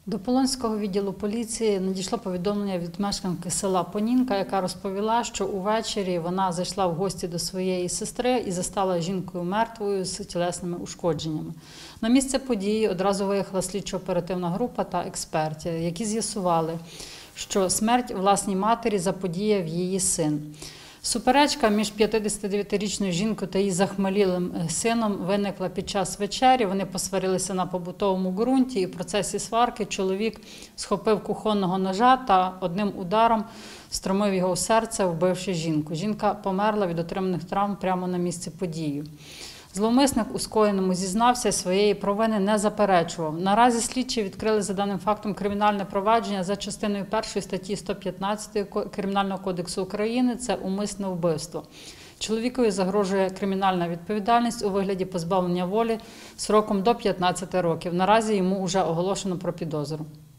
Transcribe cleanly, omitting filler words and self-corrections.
До Полонського відділу поліції надійшло повідомлення від мешканки села Понінка, яка розповіла, що увечері вона зайшла в гості до своєї сестри і застала жінкою мертвою з тілесними ушкодженнями. На місце події одразу виїхала слідчо-оперативна група та експерти, які з'ясували, що смерть власній матері заподіяв її син. Суперечка між 59-річною жінкою та її захмелілим сином виникла під час вечері. Вони посварилися на побутовому ґрунті, і в процесі сварки чоловік схопив кухонного ножа та одним ударом встромив його в серце, вбивши жінку. Жінка померла від отриманих травм прямо на місці події. Зловмисник у скоєному зізнався, своєї провини не заперечував. Наразі слідчі відкрили за даним фактом кримінальне провадження за частиною 1 статті 115 Кримінального кодексу України – це умисне вбивство. Чоловікові загрожує кримінальна відповідальність у вигляді позбавлення волі сроком до 15 років. Наразі йому вже оголошено про підозру.